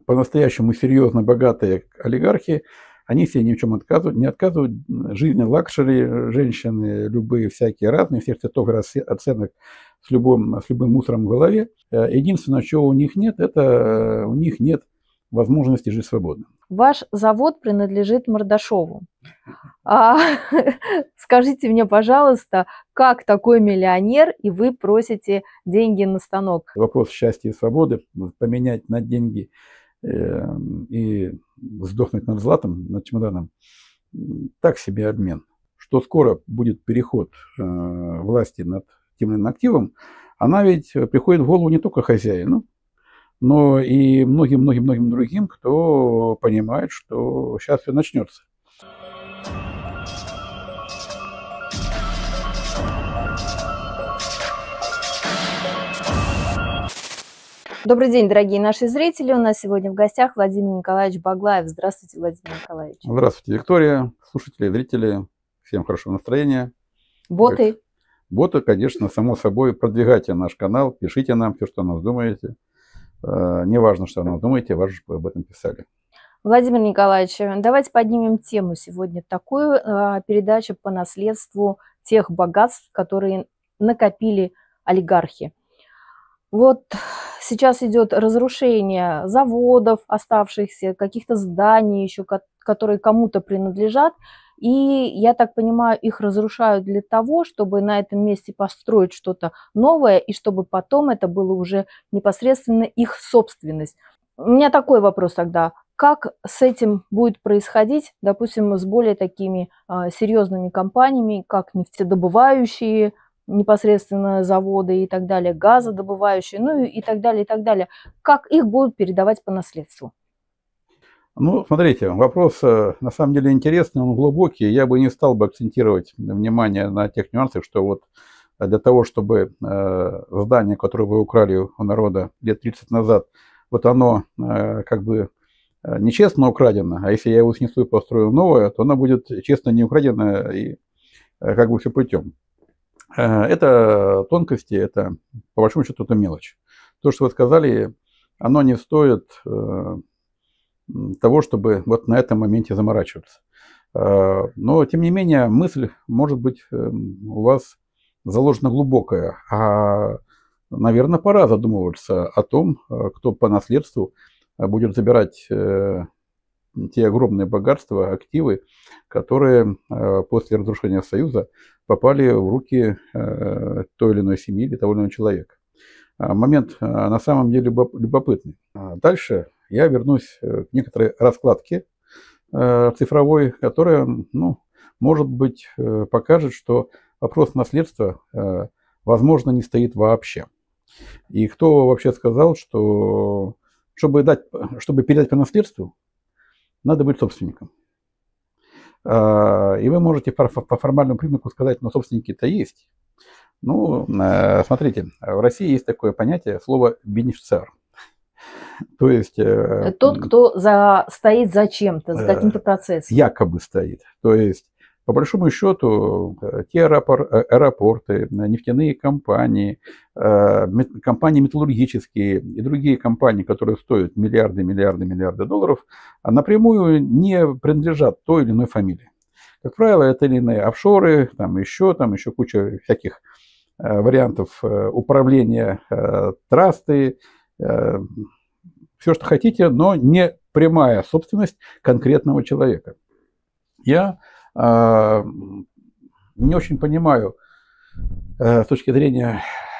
по-настоящему серьезно богатые олигархи, они себе ни в чем не отказывают. Жизнь лакшери, женщины любые, всякие разные, всех цветов и оценок, с любым мусором в голове. Единственное, чего у них нет, это у них нет возможности жить свободно. Ваш завод принадлежит Мордашову. Скажите мне, пожалуйста, как такой миллионер, и вы просите деньги на станок? Вопрос счастья и свободы поменять на деньги и сдохнуть над златом, над чемоданом, так себе обмен. Что скоро будет переход власти над тем или иным активом, она ведь приходит в голову не только хозяину, но и многим-многим-многим другим, кто понимает, что сейчас все начнется. Добрый день, дорогие наши зрители. У нас сегодня в гостях Владимир Николаевич Баглаев. Здравствуйте, Владимир Николаевич. Здравствуйте, Виктория, слушатели, зрители. Всем хорошего настроения. Боты. Боты, конечно, само собой. Продвигайте наш канал, пишите нам все, что о нас думаете. Не важно, что о нас думаете, важно, чтобы об этом писали. Владимир Николаевич, давайте поднимем тему сегодня такую. Передача по наследству тех богатств, которые накопили олигархи. Вот сейчас идет разрушение заводов, оставшихся, каких-то зданий еще, которые кому-то принадлежат. И, я так понимаю, их разрушают для того, чтобы на этом месте построить что-то новое, и чтобы потом это было уже непосредственно их собственность. У меня такой вопрос тогда. Как с этим будет происходить, допустим, с более такими серьезными компаниями, как нефтедобывающие, непосредственно заводы и так далее, газодобывающие, ну и так далее, и так далее. Как их будут передавать по наследству? Ну, смотрите, вопрос на самом деле интересный, он глубокий. Я бы не стал бы акцентировать внимание на тех нюансах, что вот для того, чтобы здание, которое вы украли у народа лет 30 назад, вот оно как бы нечестно украдено, а если я его снесу и построю новое, то оно будет честно не украдено и как бы все путем. Это тонкости, это по большому счету это мелочь. То, что вы сказали, оно не стоит того, чтобы вот на этом моменте заморачиваться. Но, тем не менее, мысль может быть у вас заложена глубокая. Наверное, пора задумываться о том, кто по наследству будет забирать те огромные богатства, активы, которые после разрушения Союза попали в руки той или иной семьи или того или иного человека. Момент на самом деле любопытный. Дальше я вернусь к некоторой раскладке цифровой, которая, ну, может быть, покажет, что вопрос наследства, возможно, не стоит вообще. И кто вообще сказал, что чтобы передать по наследству, надо быть собственником. И вы можете по формальному признаку сказать, но собственники-то есть. Ну, смотрите, в России есть такое понятие, слово «бенефициар». То есть тот, кто стоит за чем-то, за каким-то процессом. Якобы стоит. То есть, по большому счету, те аэропорты, нефтяные компании, компании металлургические и другие компании, которые стоят миллиарды долларов, напрямую не принадлежат той или иной фамилии. Как правило, это или иные офшоры, там еще куча всяких вариантов управления, трасты, все, что хотите, но не прямая собственность конкретного человека. Я не очень понимаю с точки зрения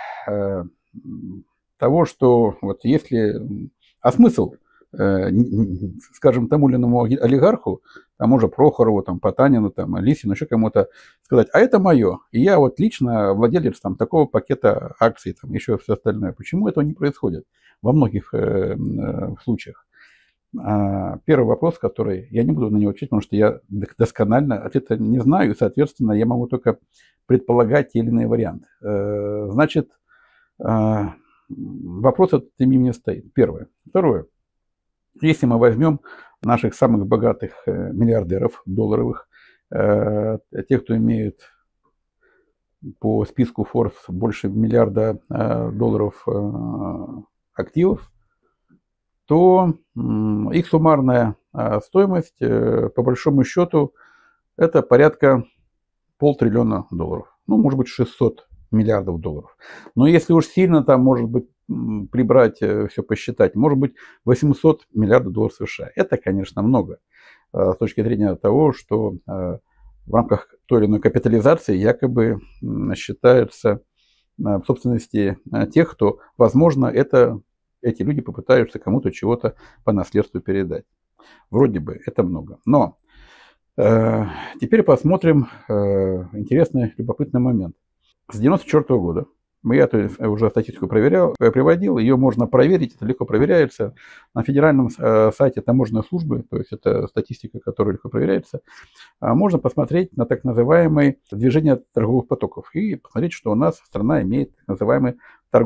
того, что вот если... А смысл, скажем, тому или иному олигарху, тому же Прохорову, там, Потанину, там, Лисину, еще кому-то сказать, а это мое, и я вот лично владелец там, такого пакета акций, там, еще все остальное. Почему этого не происходит во многих случаях? Первый вопрос, который я не буду на него отвечать, потому что я досконально ответа не знаю, и, соответственно, я могу только предполагать те или иные варианты. Значит, вопрос этот имени стоит. Первое. Второе. Если мы возьмем наших самых богатых миллиардеров долларовых, тех, кто имеет по списку Forbes больше $1 миллиарда долларов активов, то их суммарная стоимость, по большому счету, это порядка $500 триллиона. Ну, может быть, 600 миллиардов долларов. Но если уж сильно там, может быть, прибрать, все посчитать, может быть, 800 миллиардов долларов США. Это, конечно, много с точки зрения того, что в рамках той или иной капитализации якобы считаются в собственности тех, кто, возможно, эти люди попытаются кому-то чего-то по наследству передать. Вроде бы это много. Но теперь посмотрим интересный, любопытный момент. С 1994 года, я уже статистику приводил, ее можно проверить, это легко проверяется. На федеральном сайте таможенной службы, то есть это статистика, которая легко проверяется, можно посмотреть на так называемое движение торговых потоков и посмотреть, что у нас страна имеет так называемый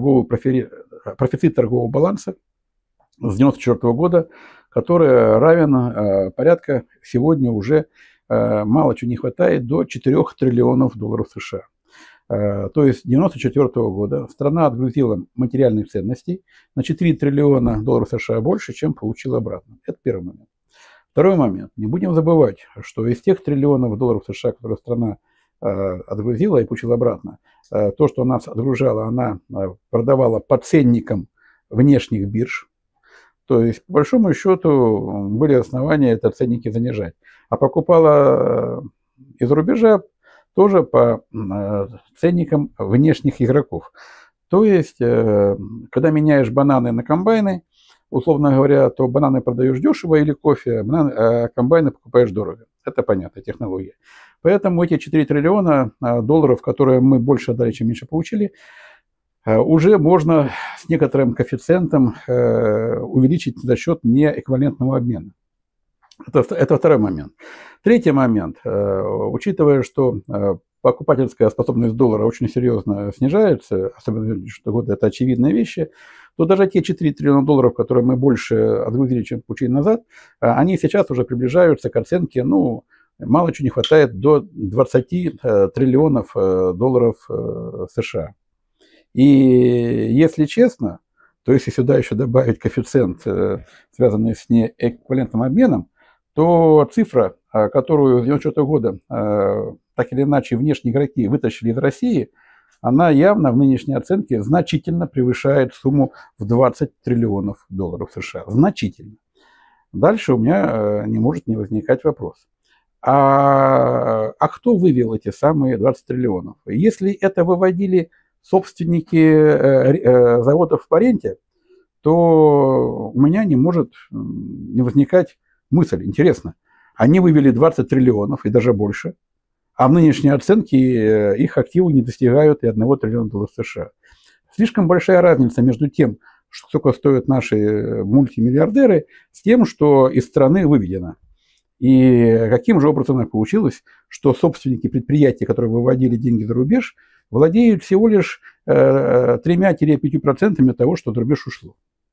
профицит торгового баланса с 1994 года, который равен порядка сегодня уже мало чего не хватает до 4 триллионов долларов США. То есть с 1994 года страна отгрузила материальных ценностей на 4 триллиона долларов США больше, чем получила обратно. Это первый момент. Второй момент. Не будем забывать, что из тех триллионов долларов США, которые страна отгрузила и получила обратно, то, что она отгружала, она продавала по ценникам внешних бирж. То есть, по большому счету, были основания это ценники занижать. А покупала из-за рубежа тоже по ценникам внешних игроков. То есть, когда меняешь бананы на комбайны, условно говоря, то бананы продаешь дешево или кофе, а комбайны покупаешь дорого. Это понятная технология. Поэтому эти 4 триллиона долларов, которые мы больше отдали, чем меньше получили, уже можно с некоторым коэффициентом увеличить за счет неэквивалентного обмена. Это второй момент. Третий момент. Учитывая, что покупательская способность доллара очень серьезно снижается, особенно в 2000 годы, это очевидные вещи, то даже те 4 триллиона долларов, которые мы больше отгрузили, чем получили назад, они сейчас уже приближаются к оценке, ну, мало чего не хватает до 20 триллионов долларов США. И если честно, то если сюда еще добавить коэффициент, связанный с неэквивалентным обменом, то цифра, которую с 1994 года так или иначе внешние игроки вытащили из России, она явно в нынешней оценке значительно превышает сумму в 20 триллионов долларов США. Значительно. Дальше у меня не может не возникать вопрос. А кто вывел эти самые 20 триллионов? Если это выводили собственники заводов в Паренте, то у меня не может не возникать мысль. Интересно, они вывели 20 триллионов и даже больше, а в нынешней оценке их активы не достигают и 1 триллиона долларов США. Слишком большая разница между тем, сколько стоят наши мультимиллиардеры, с тем, что из страны выведено. И каким же образом так получилось, что собственники предприятий, которые выводили деньги за рубеж, владеют всего лишь 3-5% того, что за рубеж ушло.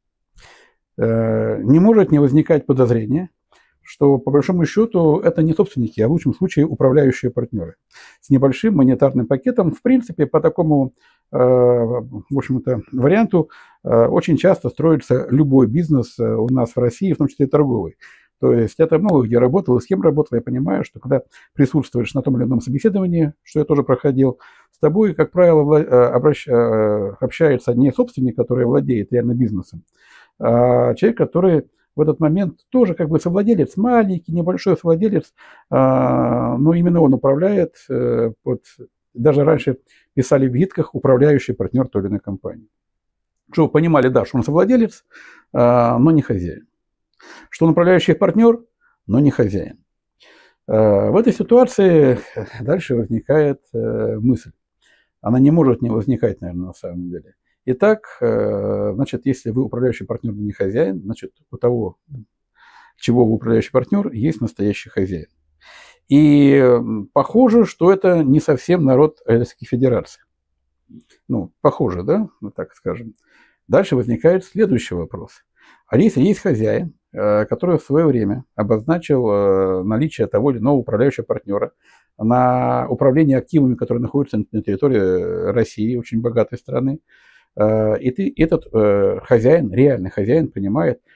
Не может не возникать подозрения, что по большому счету это не собственники, а в лучшем случае управляющие партнеры. С небольшим монетарным пакетом, в принципе, по такому, в общем-то, варианту очень часто строится любой бизнес у нас в России, в том числе и торговый. То есть это много где работал, и с кем работал, я понимаю, что когда присутствуешь на том или ином собеседовании, что я тоже проходил, с тобой, как правило, общается не собственник, который владеет реально бизнесом, а человек, который в этот момент тоже как бы совладелец, маленький, небольшой совладелец, но именно он управляет, даже раньше писали в гидках управляющий партнер той или иной компании. Чтобы вы понимали, да, что он совладелец, но не хозяин. Что он управляющий партнер, но не хозяин. В этой ситуации дальше возникает мысль. Она не может не возникать, наверное, на самом деле. Итак, значит, если вы управляющий партнер, но не хозяин, значит, у того, чего вы управляющий партнер, есть настоящий хозяин. И похоже, что это не совсем народ Российской Федерации. Ну, похоже, да, вот так скажем. Дальше возникает следующий вопрос. А если есть хозяин, который в свое время обозначил наличие того или иного управляющего партнера на управление активами, которые находятся на территории России, очень богатой страны, и этот хозяин, реальный хозяин, понимает,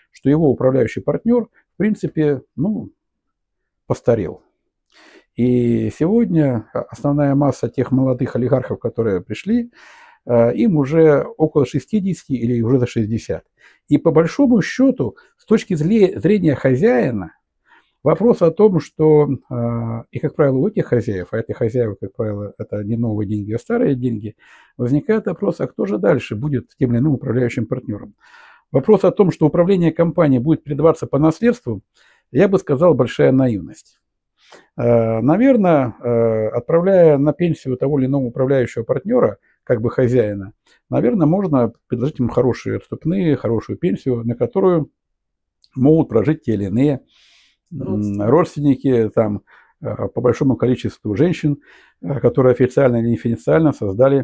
что его управляющий партнер, в принципе, постарел. И сегодня основная масса тех молодых олигархов, которые пришли, им уже около 60 или уже за 60. И по большому счету, с точки зрения хозяина, вопрос о том, что, и как правило, у этих хозяев, а эти хозяева, как правило, это не новые деньги, а старые деньги, возникает вопрос, а кто же дальше будет тем или иным управляющим партнером? Вопрос о том, что управление компанией будет передаваться по наследству, я бы сказал, большая наивность. Наверное, отправляя на пенсию того или иного управляющего партнера, как бы хозяина, наверное, можно предложить ему хорошие отступные, хорошую пенсию, на которую могут прожить те или иные родственники, там, по большому количеству женщин, которые официально или неофициально создали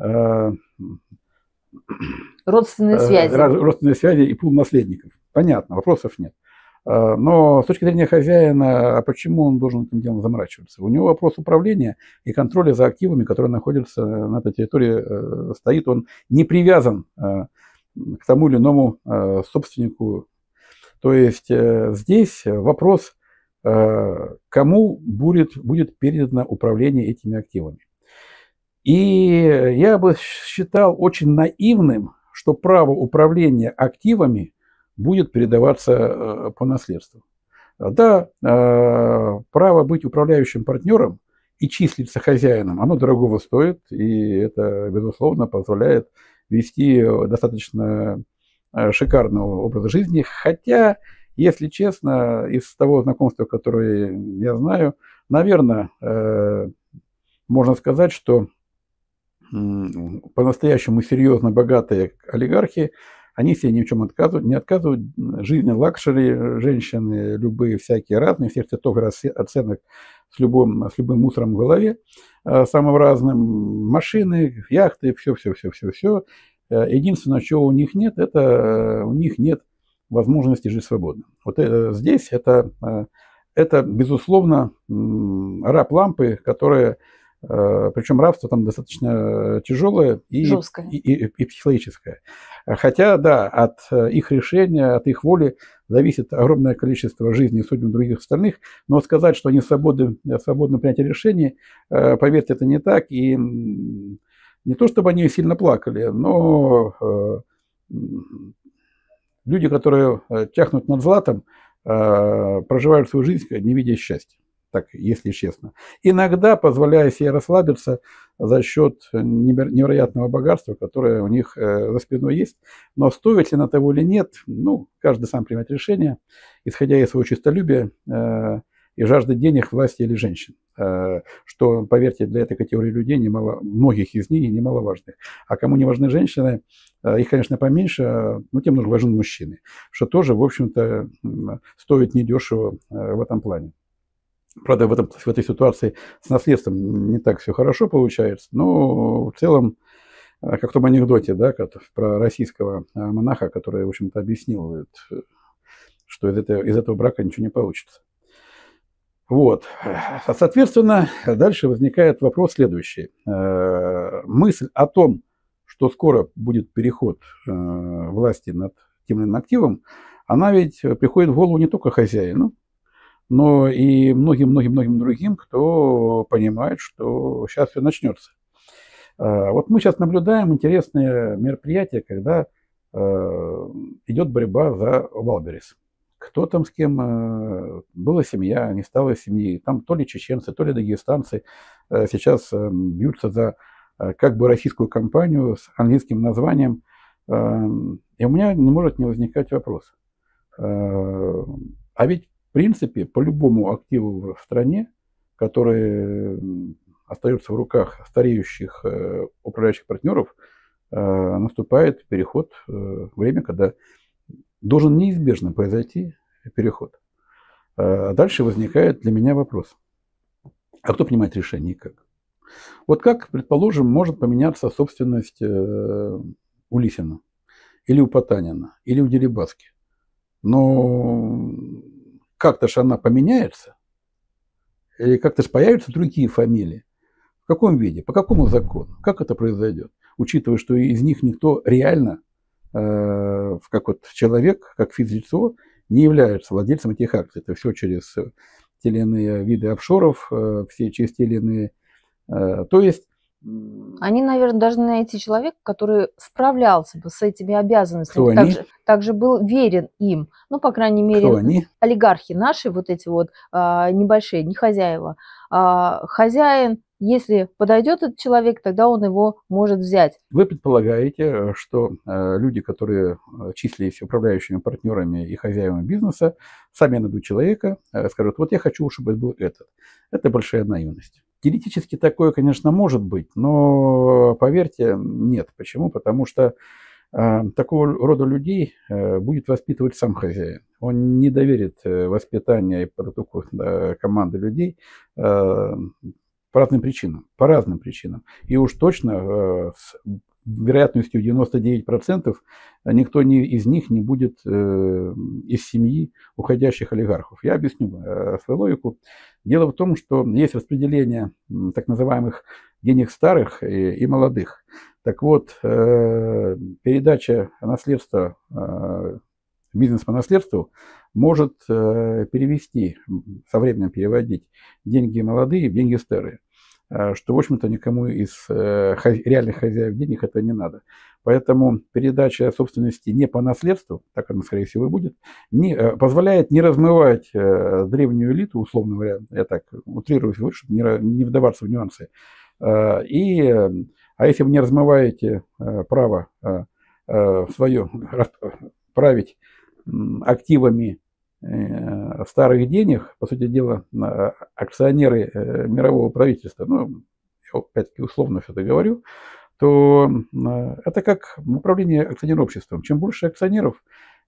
родственные связи и пул наследников. Понятно, вопросов нет. Но с точки зрения хозяина, а почему он должен этим делом заморачиваться? У него вопрос управления и контроля за активами, которые находятся на этой территории, стоит. Он не привязан к тому или иному собственнику. То есть здесь вопрос, кому будет передано управление этими активами. И я бы считал очень наивным, что право управления активами будет передаваться по наследству. Да, право быть управляющим партнером и числиться хозяином, оно дорогого стоит, и это, безусловно, позволяет вести достаточно шикарного образа жизни. Хотя, если честно, из того знакомства, которое я знаю, наверное, можно сказать, что по-настоящему серьезно богатые олигархи, они себе ни в чем не отказывают. Жизнь лакшери, женщины любые, всякие разные, всех цветов и оценок, с любым мусором в голове, самым разным, машины, яхты, все. Единственное, чего у них нет, это у них нет возможности жить свободно. Вот здесь это безусловно, раб лампы, которая, причем рабство там достаточно тяжелое и психологическое. Хотя, да, от их решения, от их воли зависит огромное количество жизней и судеб других остальных, но сказать, что они свободны принятия решений, поверьте, это не так. И не то, чтобы они сильно плакали, но люди, которые тяхнут над златом, проживают свою жизнь, не видя счастья. Так, если честно. Иногда позволяя себе расслабиться за счет невероятного богатства, которое у них за спиной есть. Но стоит ли на того или нет, каждый сам примет решение, исходя из своего честолюбия и жажды денег, власти или женщин. Что, поверьте, для этой категории людей, многих из них немаловажных. А кому не важны женщины, их, конечно, поменьше, но тем нужно важны мужчины. Что тоже, в общем-то, стоит недешево в этом плане. Правда, в этой ситуации с наследством не так все хорошо получается, но в целом, как в том анекдоте, да, про российского монаха, который, в общем-то, объяснил, что из этого брака ничего не получится. Вот. Соответственно, дальше возникает вопрос следующий. Мысль о том, что скоро будет переход власти над тем или иным активом, она ведь приходит в голову не только хозяину, но и многим другим, кто понимает, что сейчас все начнется. Вот мы сейчас наблюдаем интересное мероприятие, когда идет борьба за Валберес. Кто там с кем, была семья, не стала семьи, там то ли чеченцы, то ли дагестанцы сейчас бьются за как бы российскую компанию с английским названием. И у меня не может не возникать вопрос. А ведь в принципе, по любому активу в стране, который остается в руках стареющих управляющих партнеров, наступает переход, время, когда должен неизбежно произойти переход. Дальше возникает для меня вопрос. А кто принимает решение и как? Вот как, предположим, может поменяться собственность у Лисина, или у Потанина, или у Дерибаски? Но как-то же она поменяется, или как-то же появятся другие фамилии. В каком виде, по какому закону, как это произойдет, учитывая, что из них никто реально как вот человек, как физлицо, не является владельцем этих акций. Это все через те или иные виды офшоров, все через те или иные... То есть... Они, наверное, должны найти человека, который справлялся бы с этими обязанностями. Кто они? Также был верен им. Ну, по крайней мере, Кто они? Олигархи наши, вот эти вот небольшие, не хозяева. Хозяин, если подойдет этот человек, тогда он его может взять. Вы предполагаете, что люди, которые числились управляющими партнерами и хозяевами бизнеса, сами найдут человека, скажут, вот я хочу, чтобы был этот. Это большая наивность. Теоретически такое, конечно, может быть, но поверьте, нет. Почему? Потому что такого рода людей будет воспитывать сам хозяин. Он не доверит воспитание и подготовку команды людей по разным причинам. По разным причинам. И уж точно с вероятностью 99% никто из них не будет из семьи уходящих олигархов. Я объясню свою логику. Дело в том, что есть распределение так называемых денег старых и молодых. Так вот, передача наследства, бизнес по наследству может перевести, со временем переводить деньги молодые в деньги старые. Что, в общем-то, никому из реальных хозяев денег это не надо. Поэтому передача собственности не по наследству, так она, скорее всего, и будет, позволяет не размывать древнюю элиту, условно говоря, я так утрирую, чтобы не вдаваться в нюансы. А если вы не размываете право свое править активами старых денег, по сути дела, акционеры мирового правительства, ну, я опять-таки условно все это говорю, то это как управление акционерным обществом. Чем больше акционеров,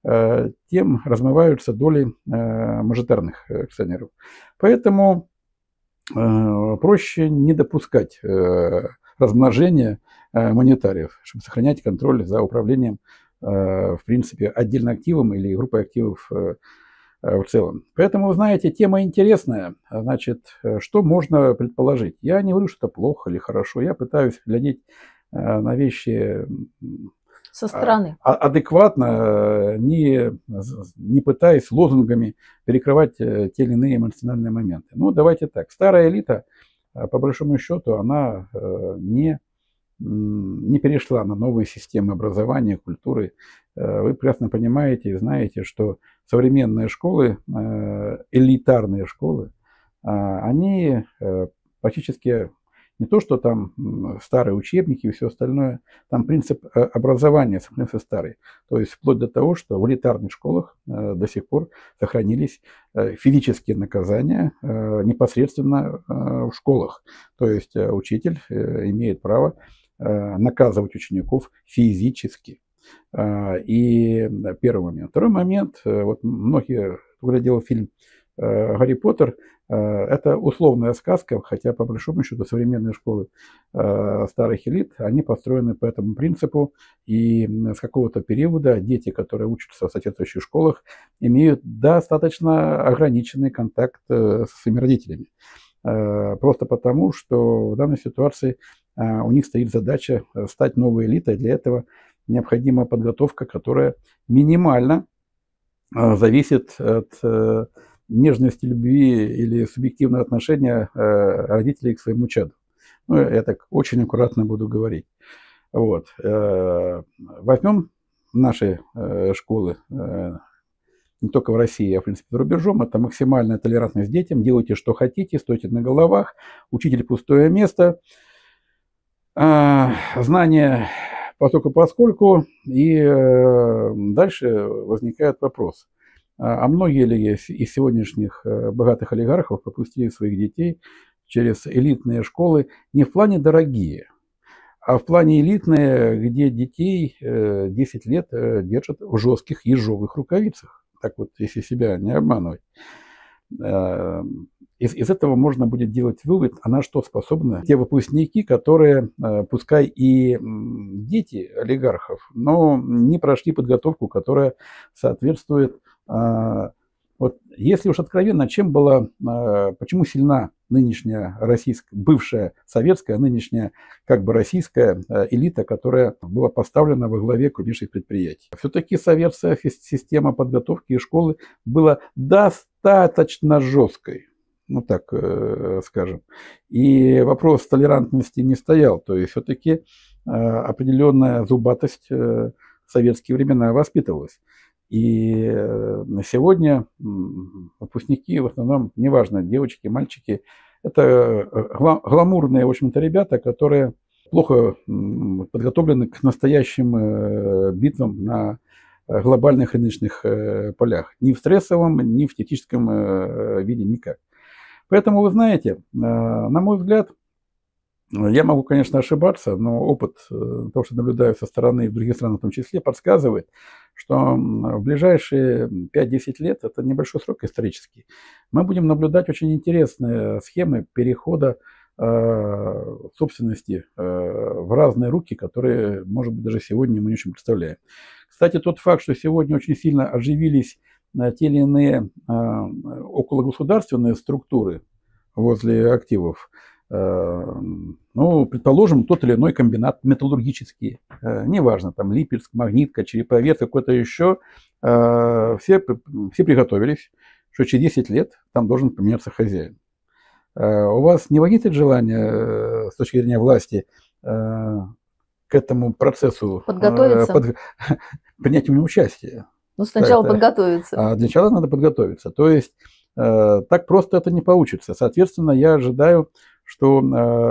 тем размываются доли мажоритарных акционеров. Поэтому проще не допускать размножения монетариев, чтобы сохранять контроль за управлением, в принципе, отдельным активом или группой активов в целом. Поэтому, знаете, тема интересная. Значит, что можно предположить? Я не говорю, что это плохо или хорошо. Я пытаюсь глядеть на вещи со стороны, адекватно, не пытаясь лозунгами перекрывать те или иные эмоциональные моменты. Ну, давайте так. Старая элита, по большому счету, она не перешла на новые системы образования, культуры. Вы прекрасно понимаете и знаете, что современные школы, элитарные школы, они практически не то, что там старые учебники и все остальное, там принцип образования сохранился старый. То есть вплоть до того, что в элитарных школах до сих пор сохранились физические наказания непосредственно в школах. То есть учитель имеет право наказывать учеников физически. И первый момент. Второй момент, вот многие, кто глядел фильм «Гарри Поттер», это условная сказка, хотя по большому счету современные школы старых элит, они построены по этому принципу, и с какого-то периода дети, которые учатся в соответствующих школах, имеют достаточно ограниченный контакт со своими родителями. Просто потому, что в данной ситуации у них стоит задача стать новой элитой. Для этого необходима подготовка, которая минимально зависит от нежности, любви или субъективного отношения родителей к своему чаду. Ну, я так очень аккуратно буду говорить. Вот. Возьмем наши школы, не только в России, а в принципе за рубежом. Это максимальная толерантность детям. Делайте, что хотите, стойте на головах. Учитель пустое место. Знания поскольку. И дальше возникает вопрос. А многие ли из сегодняшних богатых олигархов пропустили своих детей через элитные школы не в плане дорогие, а в плане элитные, где детей 10 лет держат в жестких ежовых рукавицах? Так вот, если себя не обманывать. Из этого можно будет делать вывод, а на что способны те выпускники, которые, пускай и дети олигархов, но не прошли подготовку, которая соответствует. Вот если уж откровенно, почему сильна нынешняя российская, бывшая советская, нынешняя как бы российская элита, которая была поставлена во главе крупнейших предприятий. Все-таки советская система подготовки и школы была достаточно жесткой. Ну так скажем. И вопрос толерантности не стоял. То есть все-таки определенная зубатость в советские времена воспитывалась. И сегодня выпускники, в основном, неважно, девочки, мальчики, это гламурные, в общем-то, ребята, которые плохо подготовлены к настоящим битвам на глобальных рыночных полях. Ни в стрессовом, ни в теоретическом виде никак. Поэтому, вы знаете, на мой взгляд, я могу, конечно, ошибаться, но опыт того, что наблюдаю со стороны в других странах в том числе, подсказывает, что в ближайшие 5-10 лет, это небольшой срок исторический, мы будем наблюдать очень интересные схемы перехода собственности в разные руки, которые, может быть, даже сегодня мы не очень представляем. Кстати, тот факт, что сегодня очень сильно оживились те или иные окологосударственные структуры возле активов, ну, предположим, тот или иной комбинат металлургический, неважно, там Липецк, Магнитка, Череповец, какой-то еще, все приготовились, что через 10 лет там должен поменяться хозяин. У вас не возникнет желания с точки зрения власти к этому процессу принять в нем участие? Ну, сначала подготовиться. Для начала надо подготовиться. То есть так просто это не получится. Соответственно, я ожидаю, что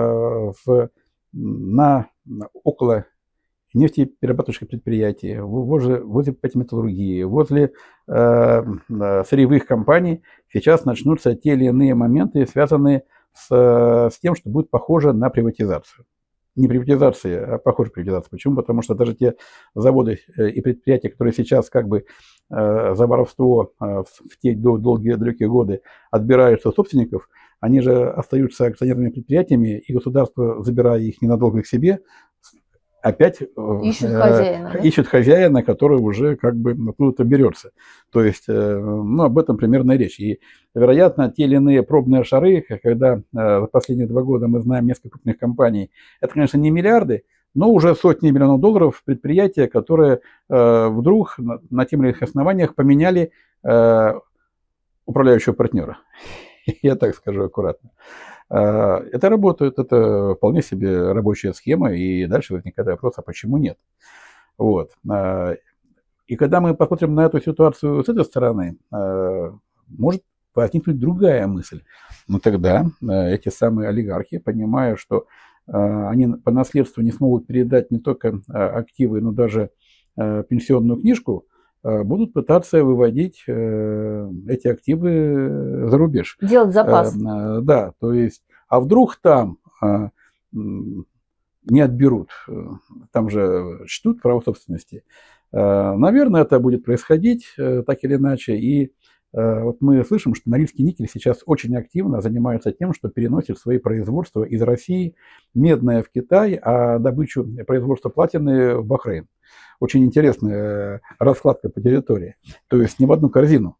около нефтеперерабатывающих предприятий, возле металлургии, возле сырьевых компаний сейчас начнутся те или иные моменты, связанные с тем, что будет похоже на приватизацию. Не приватизация, а похоже на приватизацию. Почему? Потому что даже те заводы и предприятия, которые сейчас как бы за воровство в те долгие далекие годы отбираются у собственников, они же остаются акционерными предприятиями, и государство, забирая их ненадолго к себе, опять ищут хозяина, который уже как бы откуда-то берется. То есть, ну, об этом примерно и речь. И, вероятно, те или иные пробные шары, когда за последние 2 года мы знаем несколько крупных компаний, это, конечно, не миллиарды, но уже сотни миллионов долларов предприятия, которые вдруг на тем или иных основаниях поменяли управляющего партнера. Я так скажу аккуратно. Это работает, это вполне себе рабочая схема, и дальше возникает вопрос, а почему нет? Вот. И когда мы посмотрим на эту ситуацию с этой стороны, может возникнуть другая мысль. Но тогда эти самые олигархи, понимая, что они по наследству не смогут передать не только активы, но даже пенсионную книжку, будут пытаться выводить эти активы за рубеж. Делать запас. Да, то есть, а вдруг там не отберут, там же чтут право собственности. Наверное, это будет происходить так или иначе. И вот мы слышим, что Норильский никель сейчас очень активно занимается тем, что переносит свои производства из России, медное в Китай, а добычу производства платины в Бахрейн. Очень интересная раскладка по территории, то есть не в одну корзину.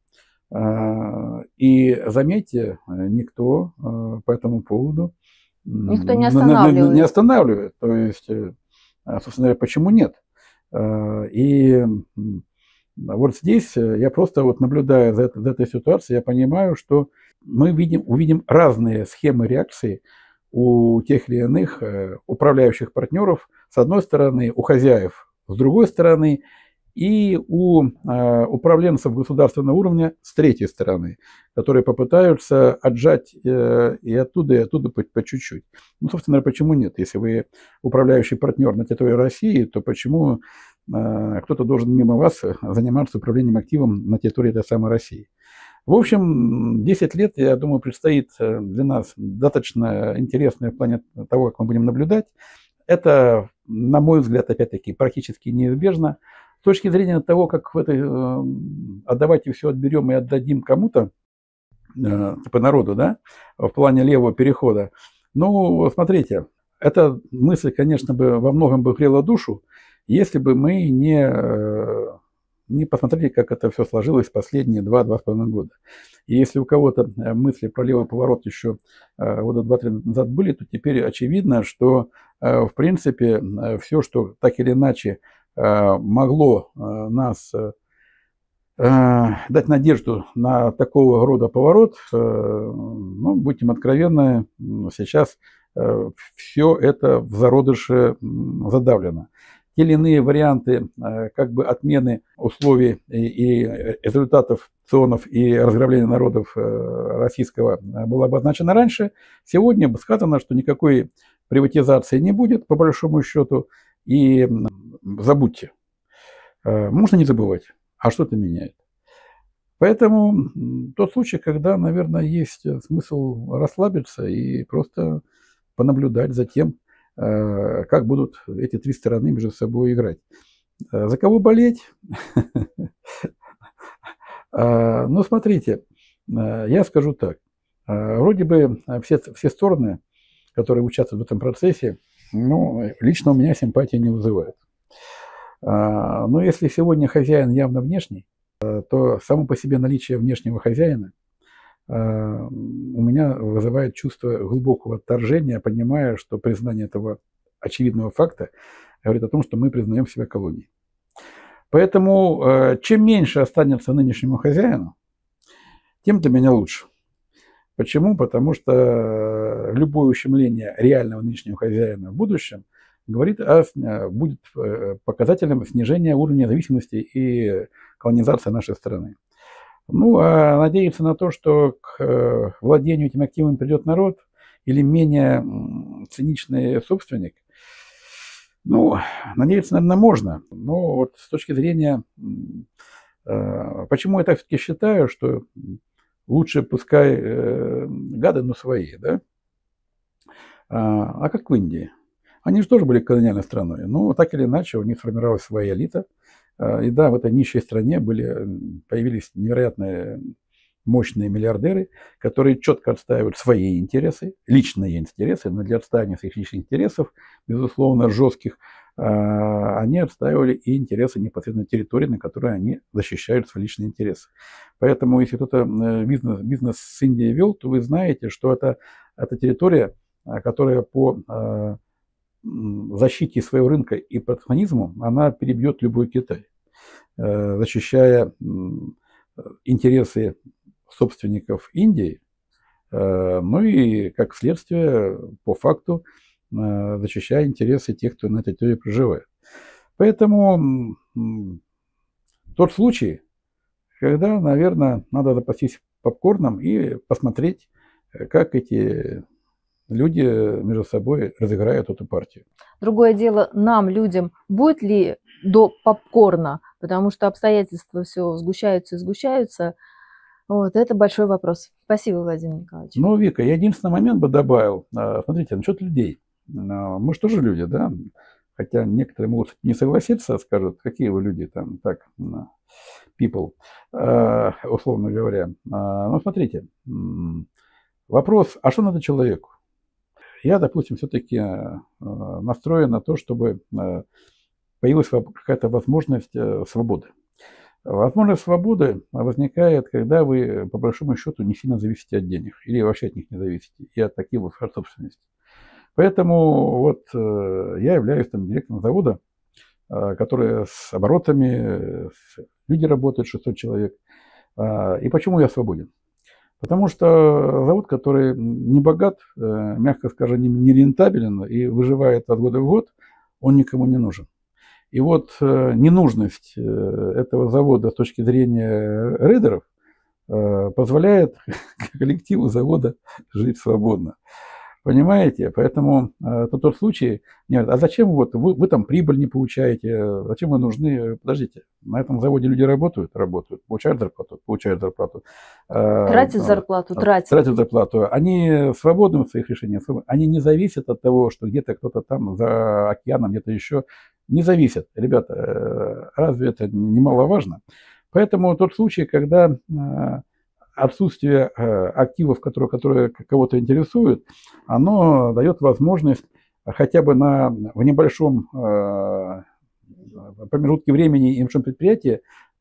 И заметьте, никто по этому поводу не останавливает. То есть, собственно говоря, почему нет? И вот здесь я просто вот наблюдая за этой ситуацией, я понимаю, что мы увидим разные схемы реакции у тех или иных управляющих партнеров, с одной стороны, у хозяев, с другой стороны, и у управленцев государственного уровня с третьей стороны, которые попытаются отжать и оттуда по чуть-чуть. Ну, собственно, почему нет? Если вы управляющий партнер на территории России, то почему кто-то должен мимо вас заниматься управлением активом на территории этой самой России? В общем, 10 лет, я думаю, предстоит для нас достаточно интересное в плане того, как мы будем наблюдать. Это, на мой взгляд, опять-таки, практически неизбежно. С точки зрения того, как отдавайте все отберем и отдадим кому-то, типа народу, да, в плане левого перехода. Ну, смотрите, эта мысль, конечно, бы во многом бы грела душу, если бы мы не не посмотрели, как это все сложилось последние 2-2,5 года. И если у кого-то мысли про левый поворот еще года 2-3 назад были, то теперь очевидно, что в принципе все, что так или иначе могло нас дать надежду на такого рода поворот, ну, будем откровенны, сейчас все это в зародыше задавлено. Те или иные варианты как бы отмены условий и результатов ЦИОНов и разграбления народов российского было обозначено раньше. Сегодня сказано, что никакой приватизации не будет, по большому счету, и забудьте. Можно не забывать, а что это меняет. Поэтому тот случай, когда, наверное, есть смысл расслабиться и просто понаблюдать за тем, как будут эти три стороны между собой играть. За кого болеть? Ну, смотрите, я скажу так. Вроде бы все стороны, которые участвуют в этом процессе, ну, лично у меня симпатии не вызывают. Но если сегодня хозяин явно внешний, то само по себе наличие внешнего хозяина у меня вызывает чувство глубокого отторжения, понимая, что признание этого очевидного факта говорит о том, что мы признаем себя колонией. Поэтому чем меньше останется нынешнему хозяину, тем для меня лучше. Почему? Потому что любое ущемление реального нынешнего хозяина в будущем будет показателем снижения уровня зависимости и колонизации нашей страны. Ну, а надеяться на то, что к владению этим активом придет народ или менее циничный собственник, ну, надеяться, наверное, можно. Но вот с точки зрения, почему я так все-таки считаю, что лучше пускай гады, но свои, да? А как в Индии? Они же тоже были колониальной страной, но так или иначе у них сформировалась своя элита. И да, в этой нищей стране появились невероятные мощные миллиардеры, которые четко отстаивают свои интересы, личные интересы, но для отстаивания своих личных интересов, безусловно, жестких, они отстаивали и интересы непосредственно территории, на которой они защищают свои личные интересы. Поэтому, если кто-то бизнес с Индией вел, то вы знаете, что это территория, которая по защите своего рынка и протекционизму, она перебьет любой Китай, защищая интересы собственников Индии, ну и, как следствие, по факту, защищая интересы тех, кто на этой территории проживает. Поэтому тот случай, когда, наверное, надо запастись попкорном и посмотреть, как эти люди между собой разыграют эту партию. Другое дело, нам, людям, будет ли до попкорна, потому что обстоятельства все сгущаются и сгущаются. Вот, это большой вопрос. Спасибо, Владимир Николаевич. Ну, Вика, я единственный момент бы добавил. Смотрите, насчет людей. Мы же тоже люди, да? Хотя некоторые могут не согласиться, скажут, какие вы люди там, так, people, условно говоря. Но смотрите, вопрос, а что надо человеку? Я, допустим, все-таки настроен на то, чтобы появилась какая-то возможность свободы. Возможность свободы возникает, когда вы, по большому счету, не сильно зависите от денег или вообще от них не зависите, и от таких вот собственности. Поэтому вот я являюсь там директором завода, который с оборотами, люди работают, 600 человек. И почему я свободен? Потому что завод, который не богат, мягко скажем, не рентабелен и выживает от года в год, он никому не нужен. И вот ненужность этого завода с точки зрения рейдеров позволяет коллективу завода жить свободно. Понимаете? Поэтому это тот случай, нет, а зачем вот вы там прибыль не получаете, зачем вы нужны? Подождите, на этом заводе люди работают, получают зарплату. Тратят зарплату. Тратят зарплату. Они свободны в своих решениях, они не зависят от того, что где-то кто-то там за океаном, где-то еще, не зависят. Ребята, разве это немаловажно? Поэтому тот случай, когда отсутствие активов, которые кого-то интересуют, оно дает возможность хотя бы в небольшом промежутке времени и небольшом предприятии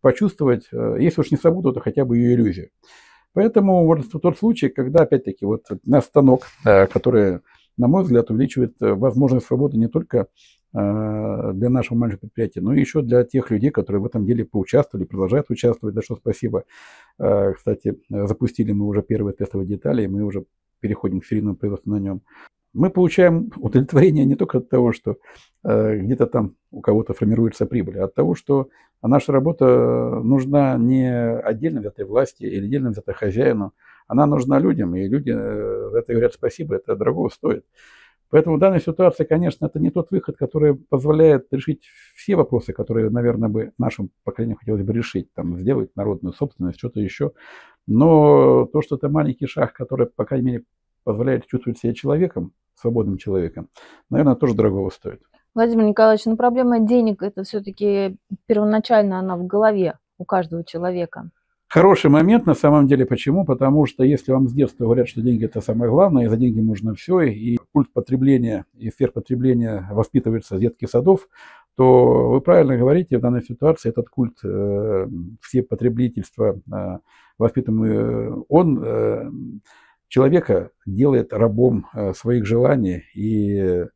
почувствовать, если уж не свободу, то хотя бы ее иллюзию. Поэтому вот тот случай, когда, опять-таки, вот на станок, который, на мой взгляд, увеличивает возможность свободы не только для нашего маленького предприятия, но и еще для тех людей, которые в этом деле поучаствовали, продолжают участвовать, за что спасибо. Кстати, запустили мы уже первые тестовые детали, и мы уже переходим к серийному производству на нем. Мы получаем удовлетворение не только от того, что где-то там у кого-то формируется прибыль, а от того, что наша работа нужна не отдельно взятой власти или отдельно взятой хозяину, она нужна людям, и люди за это говорят спасибо, это дорого стоит. Поэтому в данной ситуации, конечно, это не тот выход, который позволяет решить все вопросы, которые, наверное, бы нашему поколению хотелось бы решить, там, сделать народную собственность, что-то еще. Но то, что это маленький шаг, который, по крайней мере, позволяет чувствовать себя человеком, свободным человеком, наверное, тоже дорогого стоит. Владимир Николаевич, ну проблема денег, это все-таки первоначально она в голове у каждого человека. Хороший момент на самом деле. Почему? Потому что если вам с детства говорят, что деньги – это самое главное, и за деньги можно все, и культ потребления и сверхпотребления воспитывается с детских садов, то вы правильно говорите, в данной ситуации этот культ все потребительства воспитываемый, он человека делает рабом своих желаний и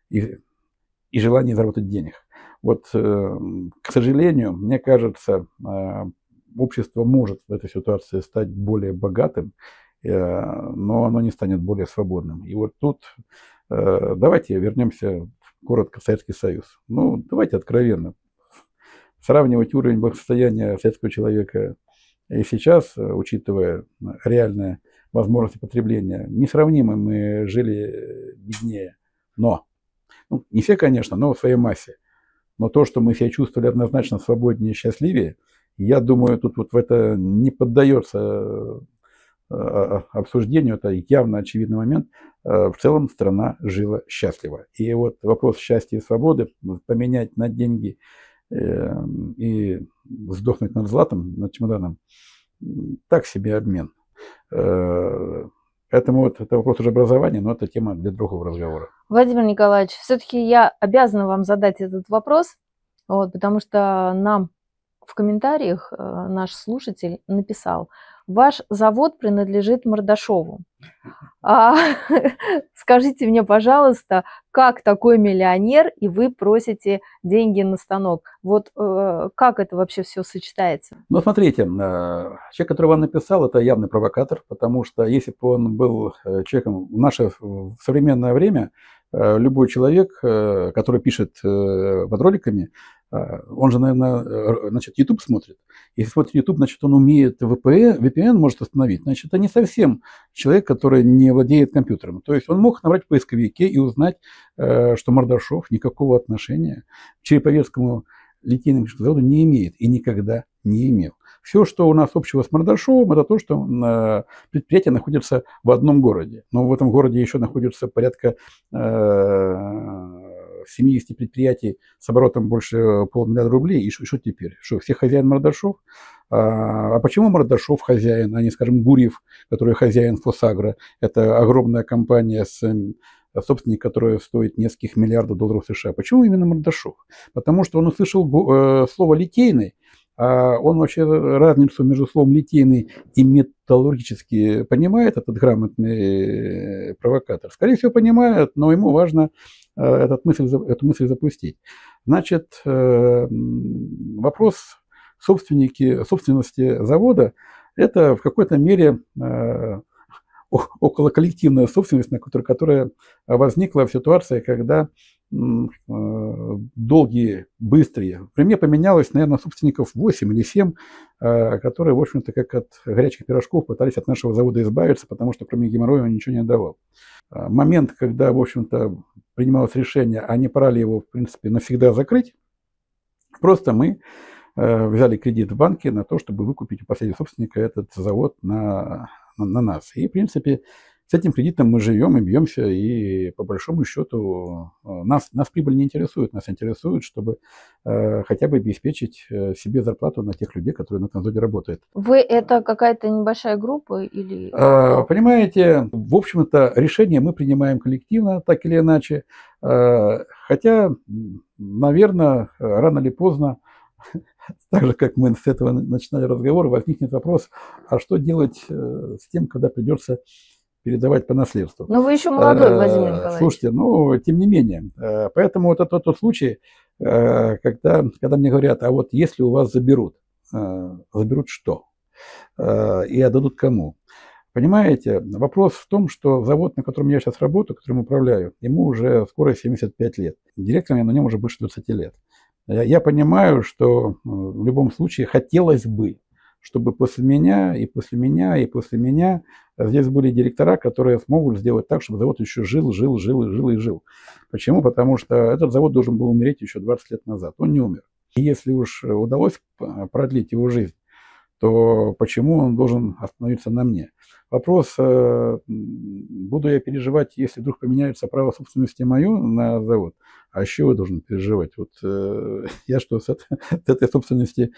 желания заработать денег. Вот, к сожалению, мне кажется, общество может в этой ситуации стать более богатым, но оно не станет более свободным. И вот тут давайте вернемся коротко в Советский Союз. Ну, давайте откровенно. Сравнивать уровень благосостояния советского человека и сейчас, учитывая реальные возможности потребления, несравнимо мы жили беднее. Но, ну, не все, конечно, но в своей массе. Но то, что мы себя чувствовали однозначно свободнее и счастливее, я думаю, тут вот в это не поддается обсуждению, это явно очевидный момент. В целом страна жила счастливо. И вот вопрос счастья и свободы поменять на деньги и сдохнуть над златом, над чемоданом, так себе обмен. Поэтому вот это вопрос уже образования, но это тема для другого разговора. Владимир Николаевич, все-таки я обязана вам задать этот вопрос, вот, потому что нам в комментариях наш слушатель написал: ваш завод принадлежит Мордашову. Скажите мне, пожалуйста, как такой миллионер, и вы просите деньги на станок? Вот как это вообще все сочетается? Ну, смотрите, человек, который вам написал, это явный провокатор, потому что если бы он был человеком в наше в современное время, любой человек, который пишет под роликами, он же, наверное, значит, YouTube смотрит. Если смотрит YouTube, значит, он умеет VPN может установить. Значит, это не совсем человек, который не владеет компьютером. То есть он мог набрать в поисковике и узнать, что Мордашов никакого отношения к Череповецкому литейному заводу не имеет и никогда не имел. Все, что у нас общего с Мордашовым, это то, что предприятие находится в одном городе. Но в этом городе еще находится порядка 70 предприятий с оборотом больше $500 000 рублей. И что теперь? Что, все хозяин Мордашов? А почему Мордашов хозяин, а не, скажем, Гурьев, который хозяин Фосагро? Это огромная компания собственник, который стоит нескольких миллиардов долларов США. Почему именно Мордашов? Потому что он услышал слово «литейный», а он вообще разницу между словом «литейный» и «металлургический» понимает, этот грамотный провокатор? Скорее всего, понимает, но ему важно эту мысль запустить. Значит, вопрос собственности завода – это в какой-то мере околоколлективная собственность, которая возникла в ситуации, когда долгие, быстрые. При мне поменялось, наверное, собственников 8 или 7, которые, в общем-то, как от горячих пирожков пытались от нашего завода избавиться, потому что кроме геморроя он ничего не давал. Момент, когда, в общем-то, принималось решение, а не пора ли его, в принципе, навсегда закрыть, просто мы взяли кредит в банке на то, чтобы выкупить у последнего собственника этот завод на нас. И, в принципе, с этим кредитом мы живем и бьемся, и по большому счету нас прибыль не интересует. Нас интересует, чтобы хотя бы обеспечить себе зарплату на тех людей, которые на этом заводе работают. Вы это какая-то небольшая группа или... Понимаете, в общем-то, решение мы принимаем коллективно, так или иначе. Хотя, наверное, рано или поздно так же, как мы с этого начинали разговор, возникнет вопрос, а что делать с тем, когда придется передавать по наследству? Но вы еще молодой, Владимир Николаевич. Слушайте, ну, тем не менее. Поэтому вот это тот случай, когда мне говорят, а вот если у вас заберут что? И отдадут кому? Понимаете, вопрос в том, что завод, на котором я сейчас работаю, которым управляю, ему уже скоро 75 лет. Директором я на нем уже больше 20 лет. Я понимаю, что в любом случае хотелось бы, чтобы после меня и после меня и после меня здесь были директора, которые смогут сделать так, чтобы завод еще жил. Почему? Потому что этот завод должен был умереть еще 20 лет назад. Он не умер. И если уж удалось продлить его жизнь, то почему он должен остановиться на мне? Вопрос, буду я переживать, если вдруг поменяется право собственности мое на завод? А еще я должен переживать. Вот я что, с этой собственности,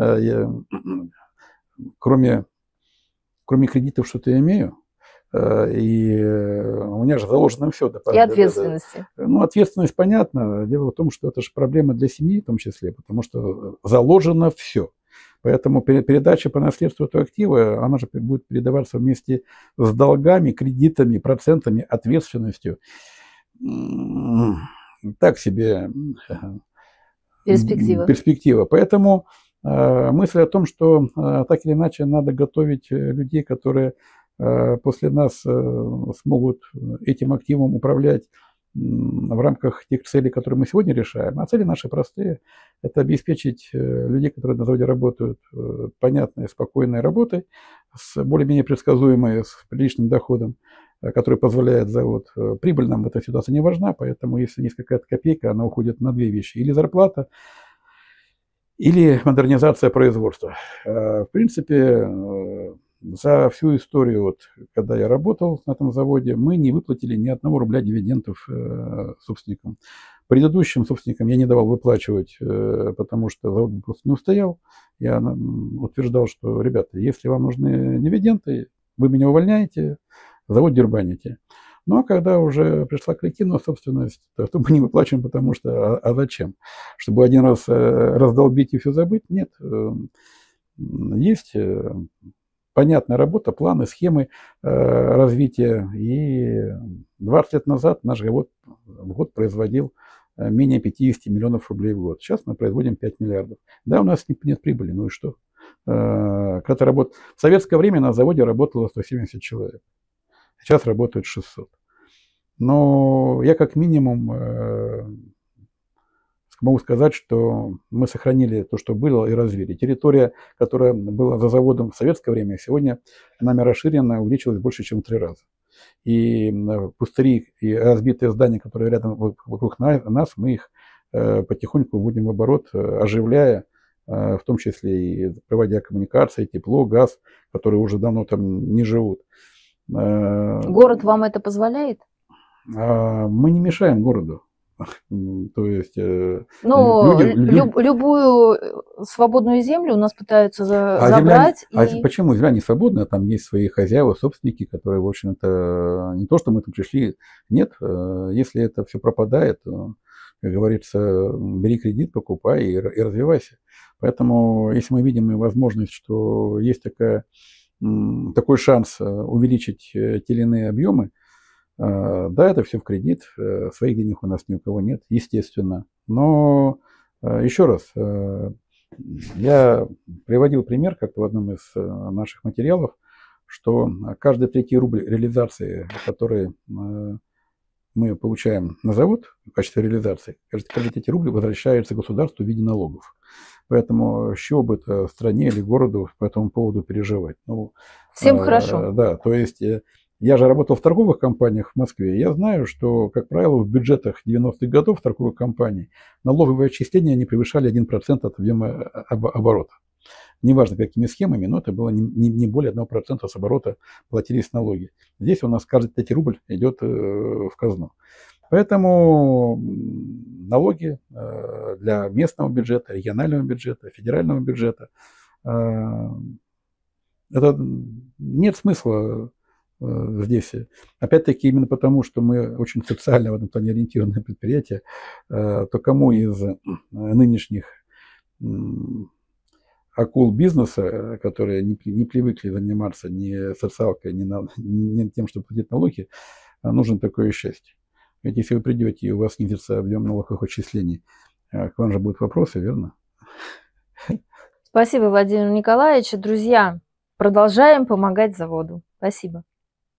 кроме кредитов, что-то имею? И у меня же заложено все. И ответственности. Ну, ответственность, понятно. Дело в том, что это же проблема для семьи в том числе, потому что заложено все. Поэтому передача по наследству этого актива, она же будет передаваться вместе с долгами, кредитами, процентами, ответственностью. Так себе перспектива. Поэтому мысль о том, что так или иначе надо готовить людей, которые после нас смогут этим активом управлять в рамках тех целей, которые мы сегодня решаем. А цели наши простые. Это обеспечить людей, которые на заводе работают, понятной, спокойной работой, с более-менее предсказуемой, с приличным доходом, который позволяет завод. Прибыль нам в этой ситуации не важна, поэтому если есть какая-то копейка, она уходит на две вещи. Или зарплата, или модернизация производства. В принципе, за всю историю, вот, когда я работал на этом заводе, мы не выплатили ни одного рубля дивидендов собственникам. Предыдущим собственникам я не давал выплачивать, потому что завод просто не устоял. Я утверждал, что, ребята, если вам нужны дивиденды, вы меня увольняете, завод дербаните. Ну, а когда уже пришла коллективная собственность, то мы не выплачиваем, потому что, а зачем? Чтобы один раз раздолбить и все забыть? Нет. Есть понятная работа, планы, схемы развития. И 20 лет назад наш завод в год производил менее 50 миллионов рублей в год. Сейчас мы производим 5 миллиардов. Да, у нас нет прибыли, ну и что? В советское время на заводе работало 170 человек. Сейчас работают 600. Но я как минимум могу сказать, что мы сохранили то, что было, и развили. Территория, которая была за заводом в советское время, сегодня нами расширена, увеличилась больше, чем в 3 раза. И пустыри и разбитые здания, которые рядом вокруг нас, мы их потихоньку вводим в оборот, оживляя, в том числе и проводя коммуникации, тепло, газ, которые уже давно там не живут. Город вам это позволяет? Мы не мешаем городу. То есть любую свободную землю у нас пытаются забрать. Почему земля не свободная? Там есть свои хозяева, собственники, которые, в общем-то, не то, что мы там пришли. Нет, если это все пропадает, то, как говорится, бери кредит, покупай и развивайся. Поэтому, если мы видим возможность, что есть такой шанс увеличить те или иные объемы, да, это все в кредит, своих денег у нас ни у кого нет, естественно. Но еще раз, я приводил пример как-то в одном из наших материалов, что каждый 3-й рубль реализации, который мы получаем на завод в качестве реализации, каждый 3 рубль возвращается государству в виде налогов. Поэтому с чего бы это стране или городу по этому поводу переживать? Ну, всем хорошо. Да, то есть я же работал в торговых компаниях в Москве. Я знаю, что, как правило, в бюджетах 90-х годов торговых компаний налоговые отчисления не превышали 1% от объема оборота. Неважно, какими схемами, но это было не более 1% с оборота платились налоги. Здесь у нас каждый 3 рубль идет в казну. Поэтому налоги для местного бюджета, регионального бюджета, федерального бюджета, это нет смысла здесь. Опять-таки, именно потому, что мы очень социально в этом плане ориентированное предприятие, то кому из нынешних акул бизнеса, которые не привыкли заниматься ни социалкой, ни тем, чтобы платить налоги, нужно такое счастье. Ведь если вы придете и у вас снизится объем налоговых отчислений, к вам же будут вопросы, верно? Спасибо, Владимир Николаевич. Друзья, продолжаем помогать заводу. Спасибо.